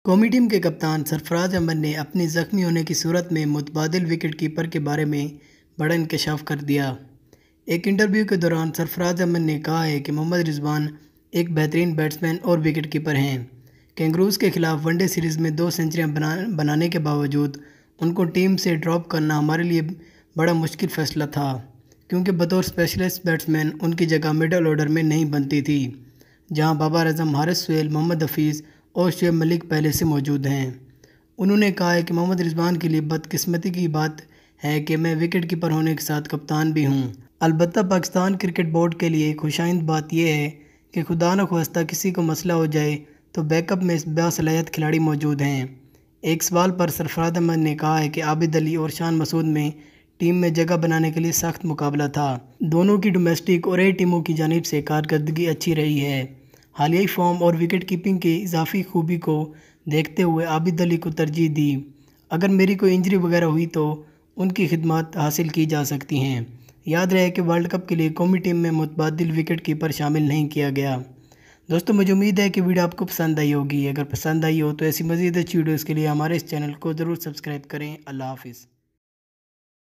कौमी टीम के कप्तान सरफराज अहमद ने अपनी ज़ख्मी होने की सूरत में मुतबादिल विकेट कीपर के बारे में बड़ा इंकशाफ कर दिया। एक इंटरव्यू के दौरान सरफराज अहमद ने कहा है कि मोहम्मद रिजवान एक बेहतरीन बैट्समैन और विकेट कीपर हैं। कैंगरूज़ के खिलाफ वनडे सीरीज़ में 2 सेंचुरियां बनाने के बावजूद उनको टीम से ड्रॉप करना हमारे लिए बड़ा मुश्किल फ़ैसला था, क्योंकि बतौर स्पेशलिस्ट बैट्समैन उनकी जगह मिडल ऑर्डर में नहीं बनती थी, जहां बाबर आजम, हारिस सोहेल, मोहम्मद हफीज़ और शुएब मलिक पहले से मौजूद हैं। उन्होंने कहा है कि मोहम्मद रिजवान के लिए बदकिस्मती की बात है कि मैं विकेट कीपर होने के साथ कप्तान भी हूं। अलबत्ता पाकिस्तान क्रिकेट बोर्ड के लिए खुशाइंद बात यह है कि खुदा न ख्वास्ता किसी को मसला हो जाए तो बैकअप में बासलाहियत खिलाड़ी मौजूद हैं। एक सवाल पर सरफराज अहमद ने कहा है कि आबिद अली और शान मसूद में टीम में जगह बनाने के लिए सख्त मुकाबला था। दोनों की डोमेस्टिक और ए टीमों की जानिब से कारकर्दगी अच्छी रही है। हालियाई फॉर्म और विकेट कीपिंग की इजाफी खूबी को देखते हुए आबिद अली को तरजीह दी। अगर मेरी कोई इंजरी वगैरह हुई तो उनकी खिदमत हासिल की जा सकती हैं। याद रहे कि वर्ल्ड कप के लिए कौमी टीम में मुतबादिल विकेट कीपर शामिल नहीं किया गया। दोस्तों, मुझे उम्मीद है कि वीडियो आपको पसंद आई होगी। अगर पसंद आई हो तो ऐसी मज़ीद अच्छी वीडियोज़ के लिए हमारे इस चैनल को ज़रूर सब्सक्राइब करें। अल्लाह हाफिज़।